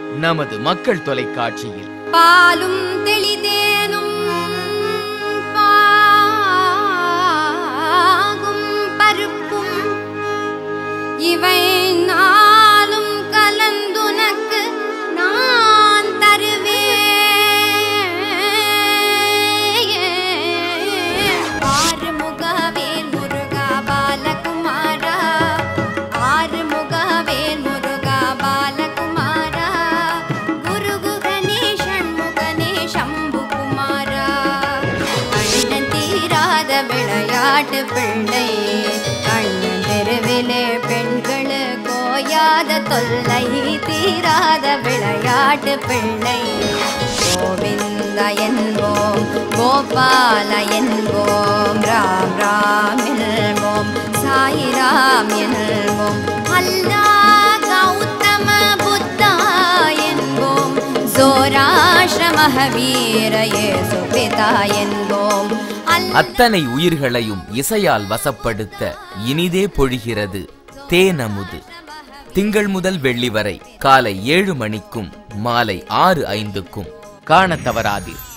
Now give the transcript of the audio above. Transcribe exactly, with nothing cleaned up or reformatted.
நமது மக்கள் தொலைக்காட்சியில். பாலும் தெளிதேனும் பாகும் பருப்பும் இவை நாளும் கலந்துனக்கு நான் தருவேன். ஆறுமுகவேல் முருகா பாலகுமாரா, ஆறுமுகவேல் முருகா பாலகுமாரா, குரு குகனே ஷண்முகனே சம்புகுமாரா. அண்ணன் தீராத விளையாட்டு பிள்ளை, அண்ணன் தெருவிலே பெண்களு கோயாத தொல்லை தீராத விளையாட்டு பிள்ளை. கோவிந்த என்போம், கோபால என்போம், ராம் ராம் என்போம், சாயிராம் என்போம், அல்லா கௌதம புத்தா என்போம், சோராஷ்டிர மஹவீர இயேசு பிதா என்போம். அத்தனை உயிர்களையும் இசையால் வசப்படுத்த இனிதே பொழிகிறது தேனமுது. திங்கள் முதல் வெள்ளி வரை காலை ஏழு மணிக்கும் மாலை ஆறு ஐந்துக்கும் காண தவறாதீர்.